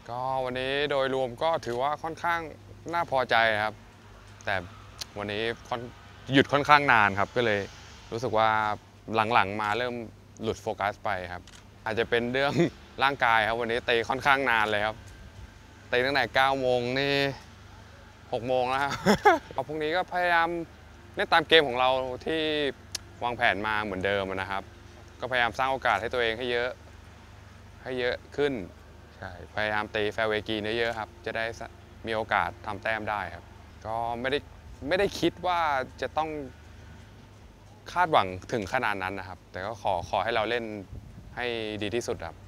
ก็วันนี้โดยรวมก็ถือว่าค่อนข้างน่าพอใจครับแต่วันนี้หยุดค่อนข้างนานครับก็เลยรู้สึกว่าหลังๆมาเริ่มหลุดโฟกัสไปครับอาจจะเป็นเรื่องร่างกายครับวันนี้เตะค่อนข้างนานเลยครับเตะตั้งแต่9โมงนี่6โมงแล้วครับพรุ่งนี้ก็พยายามเล่นตามเกมของเราที่วางแผนมาเหมือนเดิมนะครับก็พยายามสร้างโอกาสให้ตัวเองให้เยอะขึ้นใช่พยายามตีแฟร์เวย์กรีนเยอะๆครับจะได้มีโอกาสทำแต้มได้ครับก็ไม่ได้คิดว่าจะต้องคาดหวังถึงขนาดนั้นนะครับแต่ก็ขอให้เราเล่นให้ดีที่สุดครับ